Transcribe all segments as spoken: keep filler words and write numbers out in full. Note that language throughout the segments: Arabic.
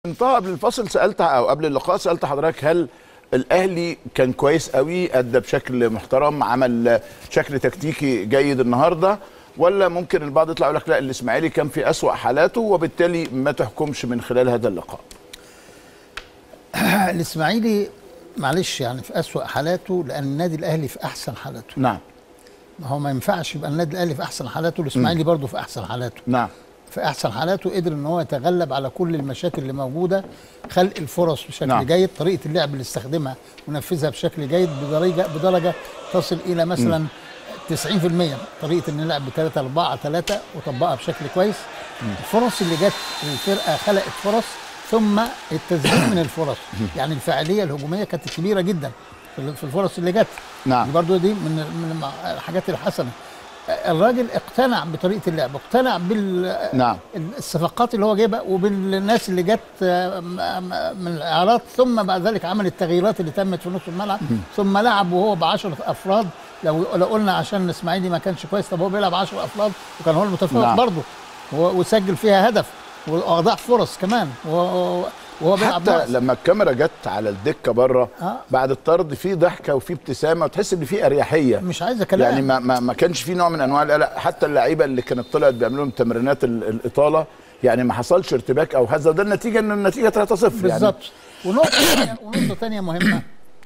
انتهى قبل الفصل سالت او قبل اللقاء سالت حضرتك هل الاهلي كان كويس قوي، ادى بشكل محترم، عمل شكل تكتيكي جيد النهارده، ولا ممكن البعض يطلع يقول لك لا الاسماعيلي كان في اسوأ حالاته وبالتالي ما تحكمش من خلال هذا اللقاء؟ الاسماعيلي معلش يعني في اسوأ حالاته لان النادي الاهلي في احسن حالاته. نعم. ما هو ما ينفعش يبقى النادي الاهلي في احسن حالاته والاسماعيلي برضه في احسن حالاته. نعم. في احسن حالاته قدر ان هو يتغلب على كل المشاكل اللي موجوده، خلق الفرص بشكل نعم. جيد، طريقه اللعب اللي استخدمها ونفذها بشكل جيد بدرجه بدرجه تصل الى مثلا م. تسعين في المية، طريقه ان نلعب ب ثلاثة أربعة ثلاثة وطبقها بشكل كويس. م. الفرص اللي جت الفرقه خلقت فرص ثم التسجيل من الفرص، يعني الفاعليه الهجوميه كانت كبيره جدا في الفرص اللي جت. نعم. دي برضو دي من من الحاجات الحسنه. الراجل اقتنع بطريقه اللعب، اقتنع بال نعم. الصفقات اللي هو جايبها وبالناس اللي جت من الاعارات، ثم بعد ذلك عمل التغييرات اللي تمت في نص الملعب، م. ثم لعب وهو ب عشرة افراد. لو لو قلنا عشان الاسماعيلي ما كانش كويس، طب هو بيلعب عشرة افراد وكان هو المتفوق. نعم. برضه وسجل فيها هدف واضاع فرص كمان وهو بيلعب. حتى ناس. لما الكاميرا جت على الدكه بره آه. بعد الطرد في ضحكه وفي ابتسامه وتحس ان في اريحيه، مش عايزه كلام يعني ما, ما, ما كانش في نوع من انواع القلق. حتى اللعيبه اللي كانت طلعت بيعملوا لهم تمرينات الاطاله يعني ما حصلش ارتباك او هزه، ده النتيجه ان النتيجه ثلاثة صفر بالظبط. يعني. ونقطه ثانيه ونقطه ثانيه مهمه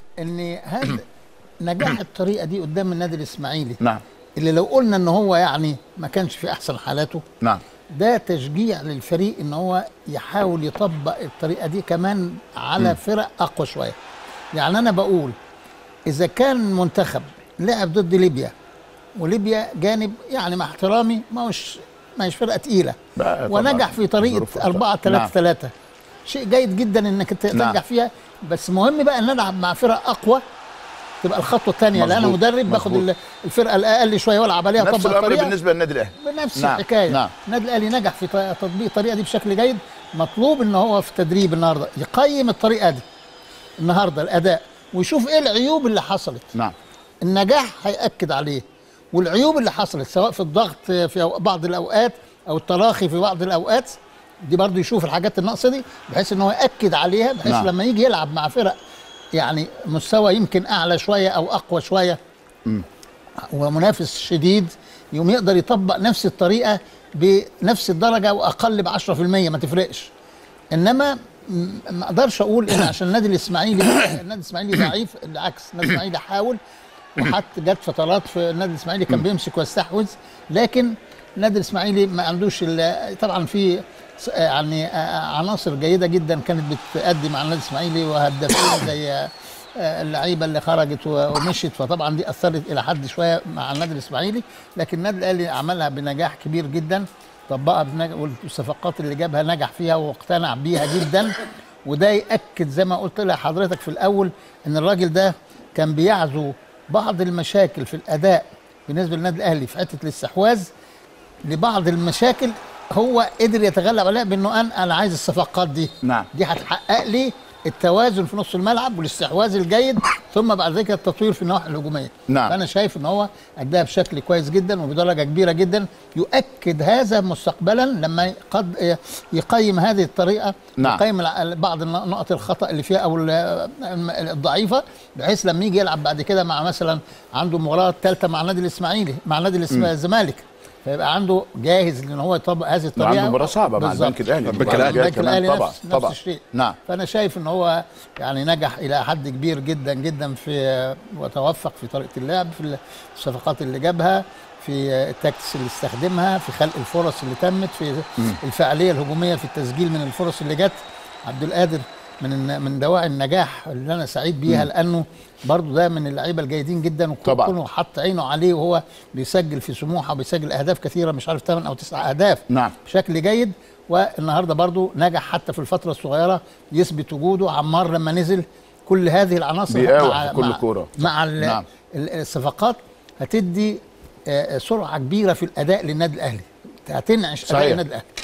ان هذا نجاح الطريقه دي قدام النادي الاسماعيلي. نعم. اللي لو قلنا ان هو يعني ما كانش في احسن حالاته. نعم. ده تشجيع للفريق ان هو يحاول يطبق الطريقه دي كمان على م. فرق اقوى شويه. يعني انا بقول اذا كان منتخب لعب ضد ليبيا، وليبيا جانب يعني مع احترامي ما هوش ما هيش فرقه تقيله، ونجح في طريقه أربعة ثلاثة ثلاثة، شيء جيد جدا انك تنجح. نعم. فيها. بس مهم بقى ان نلعب مع فرق اقوى، تبقى الخطوه الثانيه. لا انا مدرب باخد الفرقه الاقل شويه والعب عليها نفس الامر بالنسبه للنادي الاهلي بنفس نعم. الحكايه. نعم. النادي الاهلي نجح في تطبيق الطريقه دي بشكل جيد. مطلوب ان هو في التدريب النهارده يقيم الطريقه دي النهارده الاداء ويشوف ايه العيوب اللي حصلت. نعم. النجاح هيأكد عليه، والعيوب اللي حصلت سواء في الضغط في بعض الاوقات او التراخي في بعض الاوقات دي برضه يشوف الحاجات الناقصه دي بحيث ان هو يأكد عليها، بحيث نعم. لما يجي يلعب مع فرق يعني مستوى يمكن اعلى شويه او اقوى شويه م. ومنافس شديد يوم يقدر يطبق نفس الطريقه بنفس الدرجه واقل ب عشرة في المية ما تفرقش. انما ما اقدرش اقول ان عشان النادي الاسماعيلي النادي الاسماعيلي ضعيف، بالعكس النادي الاسماعيلي حاول، وحتى جت فترات في النادي الاسماعيلي كان بيمسك ويستحوذ، لكن النادي الاسماعيلي ما عندوش طبعا في يعني عناصر جيده جدا كانت بتأدي مع النادي الاسماعيلي وهدافين زي اللعيبه اللي خرجت ومشت، فطبعا دي اثرت الى حد شويه مع النادي الاسماعيلي، لكن النادي الاهلي عملها بنجاح كبير جدا، طبقها بنجاح، والصفقات اللي جابها نجح فيها واقتنع بيها جدا. وده ياكد زي ما قلت لحضرتك في الاول ان الراجل ده كان بيعزو بعض المشاكل في الاداء بالنسبه للنادي الاهلي في حته الاستحواذ لبعض المشاكل، هو قدر يتغلب عليها بانه انا انا عايز الصفقات دي. نعم. دي هتحقق لي التوازن في نص الملعب والاستحواذ الجيد، ثم بعد ذلك التطوير في النواحي الهجوميه. نعم. فانا شايف ان هو اداها بشكل كويس جدا وبدرجه كبيره جدا، يؤكد هذا مستقبلا لما قد يقيم هذه الطريقه. نعم. يقيم بعض نقط الخطا اللي فيها او الضعيفه، بحيث لما يجي يلعب بعد كده مع مثلا عنده مباراه ثالثه مع النادي الاسماعيلي مع النادي الزمالك، فيبقى عنده جاهز لان هو يطبق هذه الطريقه. عنده مباراه صعبه مع البنك الاهلي. البنك الاهلي كمان طبعا نفس, طبعا. نفس الشيء. نعم. فانا شايف ان هو يعني نجح الى حد كبير جدا جدا في وتوفق في طريقه اللعب، في الصفقات اللي جابها، في التاكتكس اللي استخدمها، في خلق الفرص اللي تمت، في م. الفاعليه الهجوميه في التسجيل من الفرص اللي جت. عبد القادر من من دواعي النجاح اللي انا سعيد بيها، م. لانه برضه ده من اللعيبه الجيدين جدا، وكونه حط عينه عليه وهو بيسجل في سموحه وبيسجل اهداف كثيره، مش عارف ثمان او تسع اهداف. نعم. بشكل جيد. والنهارده برضه نجح حتى في الفتره الصغيره يثبت وجوده. عمار لما نزل، كل هذه العناصر مع في كل كوره مع نعم. الصفقات هتدي سرعه كبيره في الاداء للنادي الاهلي، هتنعش اداء النادي الاهلي.